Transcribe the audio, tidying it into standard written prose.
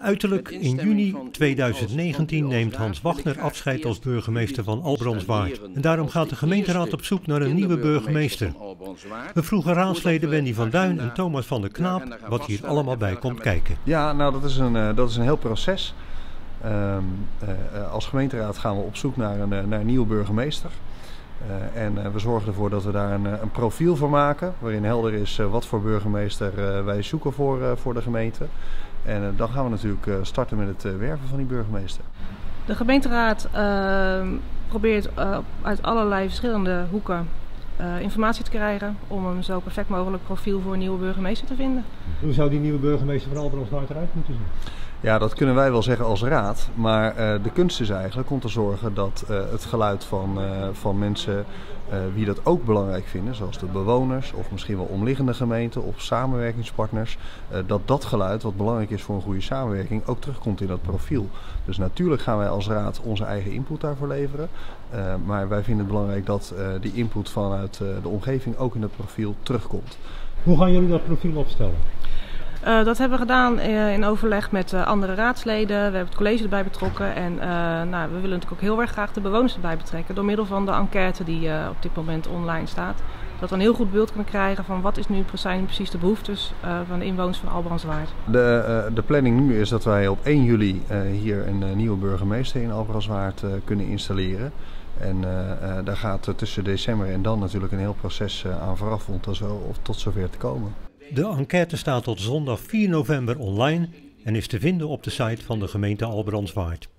Uiterlijk in juni 2019 neemt Hans Wagner afscheid als burgemeester van Albrandswaard. En daarom gaat de gemeenteraad op zoek naar een nieuwe burgemeester. We vroegen raadsleden Wendy van Duin en Thomas van der Knaap wat hier allemaal bij komt kijken. Ja, nou dat is een heel proces. Als gemeenteraad gaan we op zoek naar een nieuwe burgemeester. En we zorgen ervoor dat we daar een profiel voor maken, waarin helder is wat voor burgemeester wij zoeken voor de gemeente. En dan gaan we natuurlijk starten met het werven van die burgemeester. De gemeenteraad probeert uit allerlei verschillende hoeken informatie te krijgen om een zo perfect mogelijk profiel voor een nieuwe burgemeester te vinden. Hoe zou die nieuwe burgemeester van Albrandswaard eruit moeten zien? Ja, dat kunnen wij wel zeggen als raad, maar de kunst is eigenlijk om te zorgen dat het geluid van mensen wie dat ook belangrijk vinden, zoals de bewoners of misschien wel omliggende gemeenten of samenwerkingspartners, dat geluid wat belangrijk is voor een goede samenwerking ook terugkomt in dat profiel. Dus natuurlijk gaan wij als raad onze eigen input daarvoor leveren, maar wij vinden het belangrijk dat die input vanuit de omgeving ook in het profiel terugkomt. Hoe gaan jullie dat profiel opstellen? Dat hebben we gedaan in overleg met andere raadsleden. We hebben het college erbij betrokken en we willen natuurlijk ook heel erg graag de bewoners erbij betrekken door middel van de enquête die op dit moment online staat. Dat we een heel goed beeld kunnen krijgen van wat zijn precies de behoeftes van de inwoners van Albrandswaard. De planning nu is dat wij op 1 juli hier een nieuwe burgemeester in Albrandswaard kunnen installeren. En daar gaat tussen december en dan natuurlijk een heel proces aan vooraf om tot zover te komen. De enquête staat tot zondag 4 november online en is te vinden op de site van de gemeente Albrandswaard.